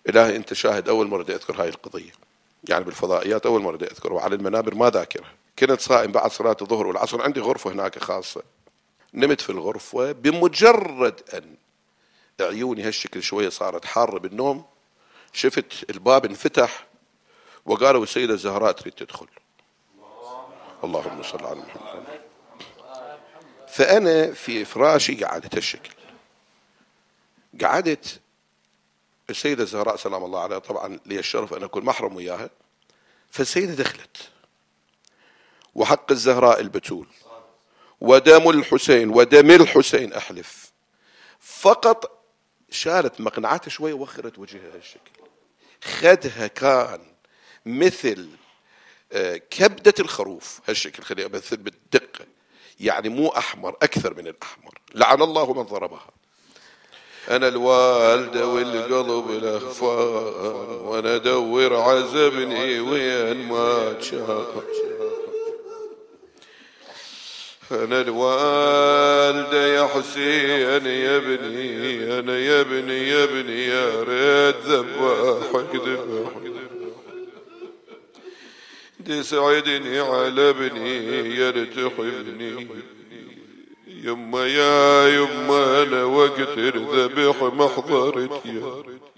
إلهي أنت شاهد، أول مرة بدي أذكر هاي القضية، يعني بالفضائيات أول مرة بدي أذكر، وعلى المنابر ما ذاكرها. كنت صائم بعد صلاة الظهر والعصر، عندي غرفة هناك خاصة، نمت في الغرفة، بمجرد أن عيوني هالشكل شوية صارت حارة بالنوم، شفت الباب انفتح وقالوا السيدة الزهراء تريد تدخل. اللهم صل على محمد. فأنا في فراشي قعدت هالشكل، قعدت السيدة الزهراء سلام الله عليها، طبعا لي الشرف أن أكون محرم وياها. فالسيدة دخلت، وحق الزهراء البتول ودم الحسين ودم الحسين أحلف، فقط شالت مقنعتها شوي ووخرت وجهها هالشكل، خدها كان مثل كبدة الخروف هالشكل، خليها مثل بالدقة، يعني مو أحمر، أكثر من الأحمر، لعن الله من ضربها. أنا الوالدة والقلب الأخفان، وأنا أدور عزبني وين ما كان. أنا الوالدة يا حسين يا ابني، أنا يا ابني يا ابني يا ريت ذباحك ذباحك، دي سعدني على ابني يا رتحبني، يما يا يما أنا وقت الذبح محضرت يا